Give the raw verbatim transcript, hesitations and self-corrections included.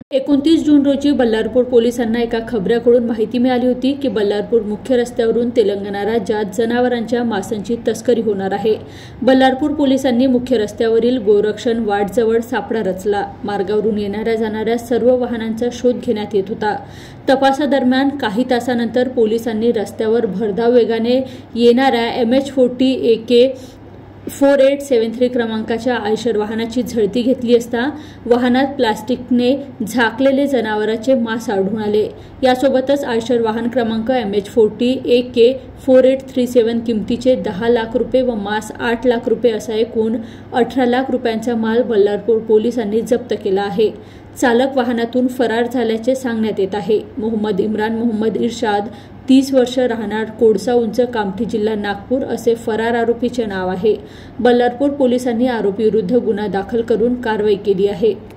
एकोणतीस जून रोजी बल्लारपूर पोलिसांना एका खबऱ्याकडून माहिती मिळाली होती की बल्लारपूर मुख्य रस्त्यावरून तेलंगणा राज्यात जनावरांच्या मांसाची तस्करी होणार आहे। बल्लारपूर पोलिसांनी मुख्य रस्त्यावरील गोरक्षण वाटजवळ सापळा रचला। मार्गावरून येणाऱ्या जाणाऱ्या सर्व वाहनांचा शोध घेण्यात येत होता। तपासादरम्यान काही तासानंतर पोलिसांनी रस्त्यावर भरधाव वेगाने येणाऱ्या M H forty A K four eight seven three क्रमांकाच्या आयशर वाहनाची झडती घेतली असता वाहनात प्लास्टिकने झाकलेले जनावरांचे मांस आढळून आले। यासोबतच आयशर वाहन क्रमांक M H forty A K four eight three seven किमतीचे दहा लाख रुपये व मांस आठ लाख रुपये असा एकूण अठरा लाख रुपयांचा माल बल्लारपूर पोलिसांनी जप्त केला आहे। चालक वाहनातून फरार झाल्याचे सांगण्यात येत आहे। मोहम्मद इम्रान मोहम्मद इर्शाद तीस वर्ष राहणार कोडसा उंच कामठी जिल्हा नागपूर असे फरार आरोपीचे नाव आहे। बल्लारपूर पोलिसांनी आरोपी विरुद्ध गुन्हा दाखल करून कारवाई केली आहे।